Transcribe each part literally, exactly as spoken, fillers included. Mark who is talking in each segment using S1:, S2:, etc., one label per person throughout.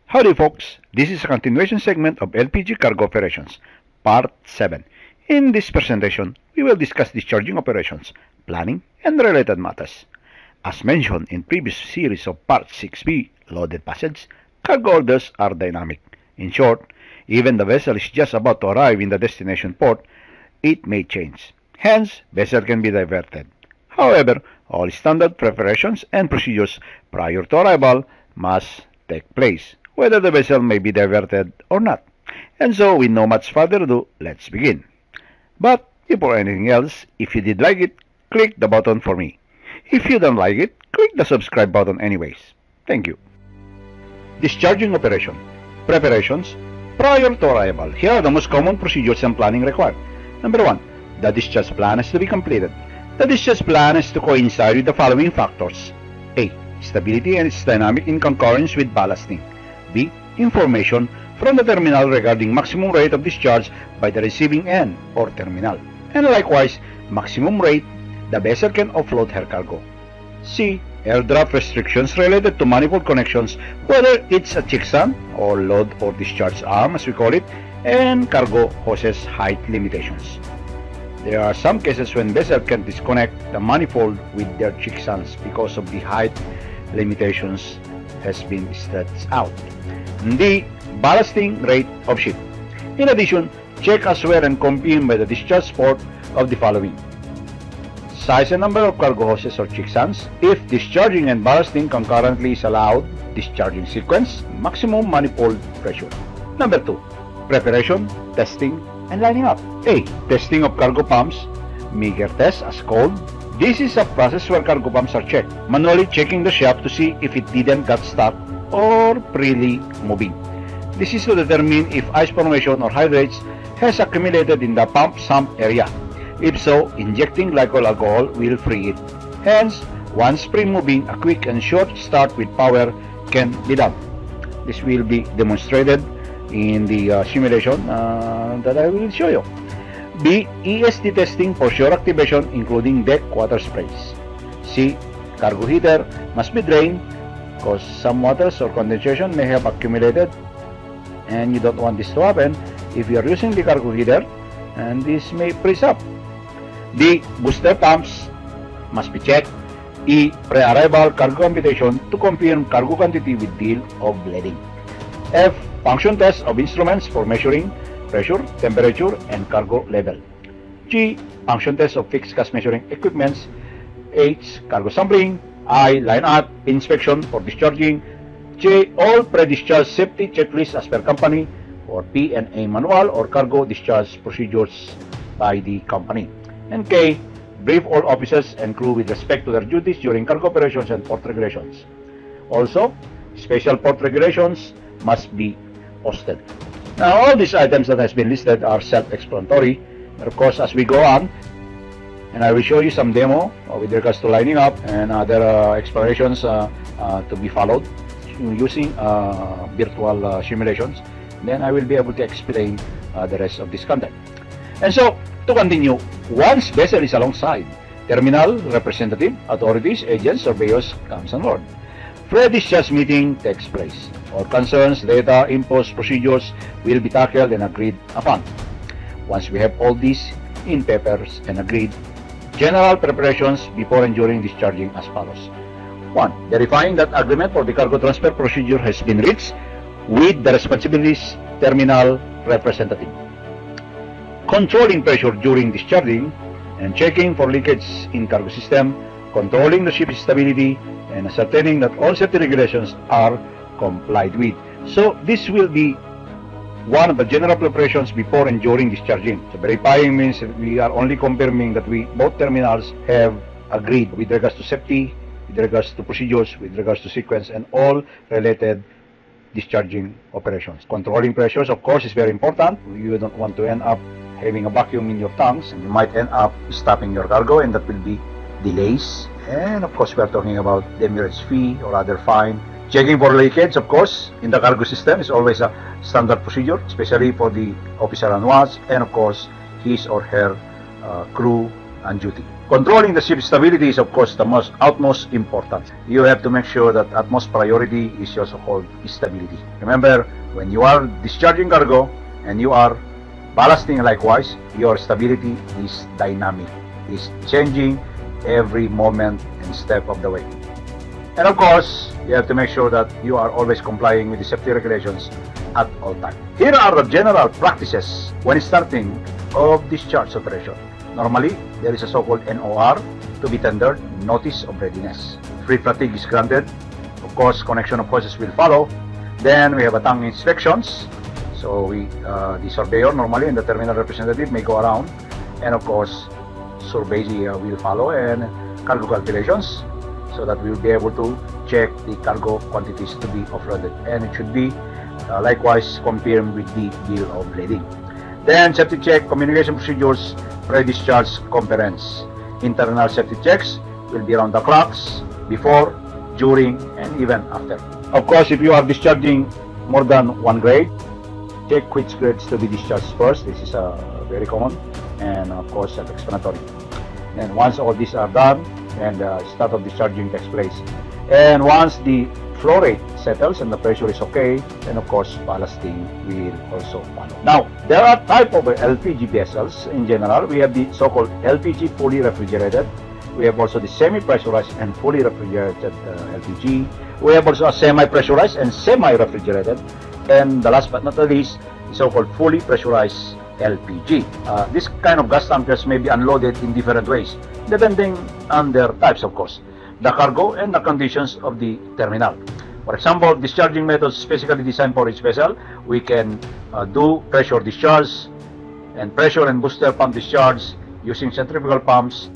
S1: Howdy folks, this is a continuation segment of L P G cargo operations, part seven. In this presentation, we will discuss discharging operations, planning, and related matters. As mentioned in previous series of part six B, loaded passage, cargo orders are dynamic. In short, even the vessel is just about to arrive in the destination port, it may change. Hence, vessel can be diverted. However, all standard preparations and procedures prior to arrival must take place, whether the vessel may be diverted or not. And so, with no much further ado, let's begin. But before anything else, if you did like it, click the button for me. If you don't like it, click the subscribe button anyways. Thank you. Discharging operation. Preparations prior to arrival. Here are the most common procedures and planning required. Number one, the discharge plan has to be completed. The discharge plan has to coincide with the following factors. A. Stability and its dynamic in concurrence with ballasting. B. Information from the terminal regarding maximum rate of discharge by the receiving end or terminal. And likewise, maximum rate the vessel can offload her cargo. C. Airdraft restrictions related to manifold connections, whether it's a checksum or load or discharge arm as we call it, and cargo hoses height limitations. There are some cases when vessel can disconnect the manifold with their checksums because of the height limitations has been stretched out. D. Ballasting rate of ship. In addition, check as well and confirm by the discharge port of the following: size and number of cargo hoses or checksums, if discharging and ballasting concurrently is allowed, discharging sequence, maximum manifold pressure. Number two, preparation, testing, and lining up. A. Testing of cargo pumps, Meager test as called. This is a process where cargo pumps are checked, manually checking the shaft to see if it didn't get stuck or freely moving. This is to determine if ice formation or hydrates has accumulated in the pump sump area. If so, injecting glycol alcohol will free it. Hence, once free-moving, a quick and short start with power can be done. This will be demonstrated in the uh, simulation uh, that I will show you. B. E S D testing for shore activation, including deck water sprays. C. Cargo heater must be drained because some waters or condensation may have accumulated, and you don't want this to happen if you are using the cargo heater, and this may freeze up. D. Booster pumps must be checked. E. Pre-arrival cargo computation to confirm cargo quantity with deal of bleeding. F. Function test of instruments for measuring pressure, temperature, and cargo level. G. Function test of fixed gas measuring equipments. H. Cargo sampling. I. Line up inspection for discharging. J. All pre-discharge safety checklists as per company, or P and A manual or cargo discharge procedures by the company. And K. Brief all officers and crew with respect to their duties during cargo operations and port regulations. Also, special port regulations must be posted. Now, all these items that has been listed are self-explanatory, but of course, as we go on, and I will show you some demo with regards to lining up and other uh, explanations uh, uh, to be followed using uh, virtual uh, simulations. Then I will be able to explain uh, the rest of this content. And so, to continue, once vessel is alongside, terminal representative, authorities, agents, surveyors comes on board. Pre-discharge meeting takes place. All concerns, data, impost, procedures will be tackled and agreed upon. Once we have all these in papers and agreed, general preparations before and during discharging as follows. one. Verifying that agreement for the cargo transfer procedure has been reached with the responsibilities terminal representative. Controlling pressure during discharging and checking for leakage in cargo system, controlling the ship's stability, and ascertaining that all safety regulations are complied with. So this will be one of the general preparations before and during discharging. So verifying means that we are only confirming that we both terminals have agreed with regards to safety, with regards to procedures, with regards to sequence, and all related discharging operations. Controlling pressures, of course, is very important. You don't want to end up having a vacuum in your tanks, and you might end up stopping your cargo, and that will be delays. And of course, we are talking about demurrage fee or other fine. Checking for leakage, of course, in the cargo system is always a standard procedure, especially for the officer on watch, and of course, his or her uh, crew on duty.
S2: Controlling the ship stability is of course the most utmost important. You have to make sure that utmost priority is your so-called stability. Remember, when you are discharging cargo and you are ballasting likewise, your stability is dynamic, is changing every moment and step of the way. And of course, you have to make sure that you are always complying with the safety regulations at all times. Here are the general practices when starting of discharge operation. Normally, there is a so-called N O R to be tendered, notice of readiness. Free fatigue is granted. Of course, connection of hoses will follow. Then we have a tank inspections. So we, uh, the surveyor normally and the terminal representative may go around, and of course, survey uh, will follow and cargo calculations, so that we will be able to check the cargo quantities to be offloaded, and it should be uh, likewise confirmed with the bill of lading. Then safety check, communication procedures, pre-discharge conference. Internal safety checks will be around the clocks, before, during, and even after. Of course, if you are discharging more than one grade, check which grades to be discharged first. This is uh, very common and of course self-explanatory. And once all these are done, and the uh, start of discharging takes place. And once the flow rate settles and the pressure is okay, then of course ballasting will also follow. Now, there are type of L P G vessels in general. We have the so-called L P G fully refrigerated. We have also the semi-pressurized and fully refrigerated uh, L P G. We have also a semi-pressurized and semi-refrigerated. And the last but not the least, the so-called fully pressurized L P G. Uh, this kind of gas tankers may be unloaded in different ways, depending on their types, of course, the cargo and the conditions of the terminal. For example, discharging methods specifically designed for each vessel, we can uh, do pressure discharge and pressure and booster pump discharge using centrifugal pumps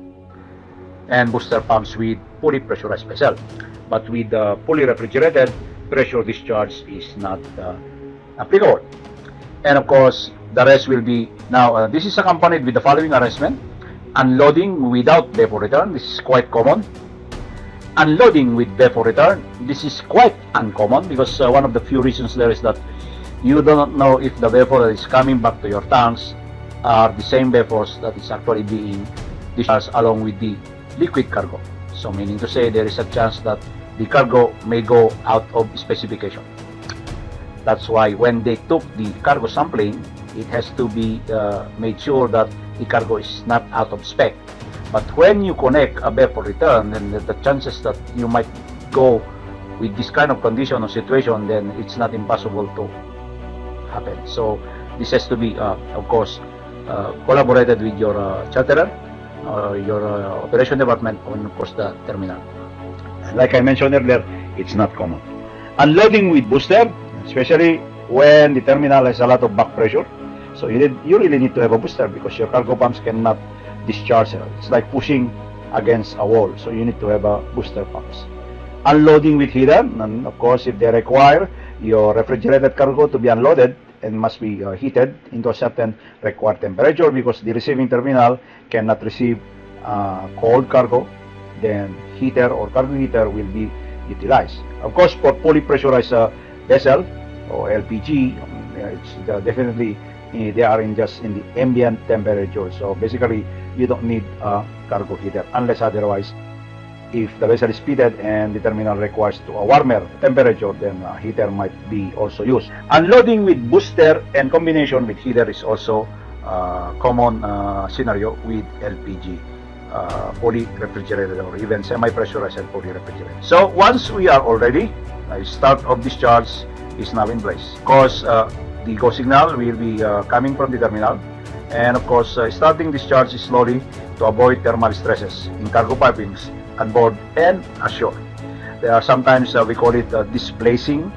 S2: and booster pumps with fully pressurized vessel. But with the uh, fully refrigerated, pressure discharge is not uh, applicable. And of course, the rest will be, now uh, this is accompanied with the following arrangement: unloading without vapor return. This is quite common. Unloading with vapor return. This is quite uncommon, because uh, one of the few reasons there is that you do not know if the vapor that is coming back to your tanks are the same vapors that is actually being discharged along with the liquid cargo. So meaning to say, there is a chance that the cargo may go out of specification. That's why when they took the cargo sampling, it has to be uh, made sure that the cargo is not out of spec. But when you connect a vapor return, then the, the chances that you might go with this kind of condition or situation, then it's not impossible to happen. So this has to be, uh, of course, uh, collaborated with your uh, charterer, uh, your uh, operation department, and of course the terminal. Like I mentioned earlier, it's not common. Unloading with booster, especially when the terminal has a lot of back pressure. So you, need, you really need to have a booster, because your cargo pumps cannot discharge. It's like pushing against a wall. So you need to have a booster pumps. Unloading with heater, and of course if they require your refrigerated cargo to be unloaded and must be uh, heated into a certain required temperature, because the receiving terminal cannot receive uh, cold cargo, then heater or cargo heater will be utilized. Of course, for fully pressurized uh, vessel or L P G, um, it's uh, definitely uh, they are in just in the ambient temperature. So basically, you don't need a cargo heater unless otherwise. If the vessel is pitted and the terminal requires to a warmer temperature, then a heater might be also used. Unloading with booster and combination with heater is also a common uh, scenario with L P G. Uh, fully refrigerated or even semi-pressurized and fully refrigerated. So once we are all ready, uh, start of discharge is now in place. Of course, uh, the go signal will be uh, coming from the terminal, and of course uh, starting discharge is slowly to avoid thermal stresses in cargo pipings on board and ashore. There are sometimes uh, we call it uh, displacing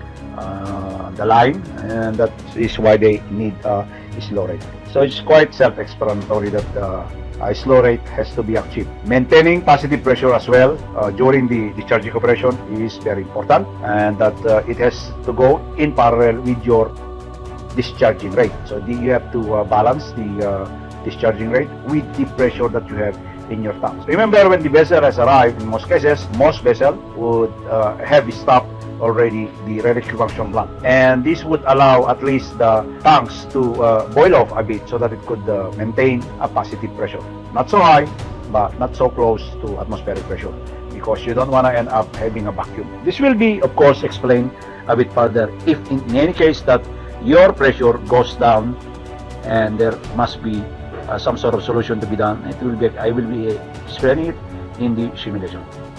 S2: uh, the line, and that is why they need uh, a slow rate. So it's quite self-explanatory that uh, a slow rate has to be achieved. Maintaining positive pressure as well uh, during the discharging operation is very important, and that uh, it has to go in parallel with your discharging rate. So the, you have to uh, balance the uh, discharging rate with the pressure that you have in your tanks. Remember, when the vessel has arrived, in most cases, most vessels would uh, have stopped already the reliquefaction plant, and this would allow at least the tanks to uh, boil off a bit so that it could uh, maintain a positive pressure. Not so high, but not so close to atmospheric pressure, because you don't want to end up having a vacuum. This will be, of course, explained a bit further if in, in any case that your pressure goes down and there must be uh, some sort of solution to be done. It will be, I will be explaining it in the simulation.